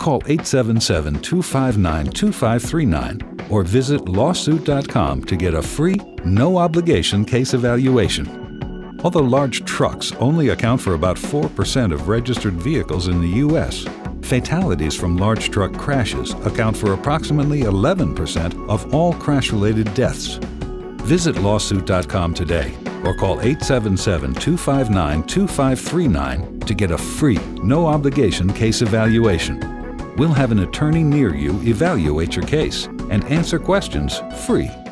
Call 877-259-2539 or visit lawsuit.com to get a free, no-obligation case evaluation. Although large trucks only account for about 4% of registered vehicles in the U.S., fatalities from large truck crashes account for approximately 11% of all crash-related deaths. Visit lawsuit.com today or call 877-259-2539 to get a free, no-obligation case evaluation. We'll have an attorney near you evaluate your case and answer questions free.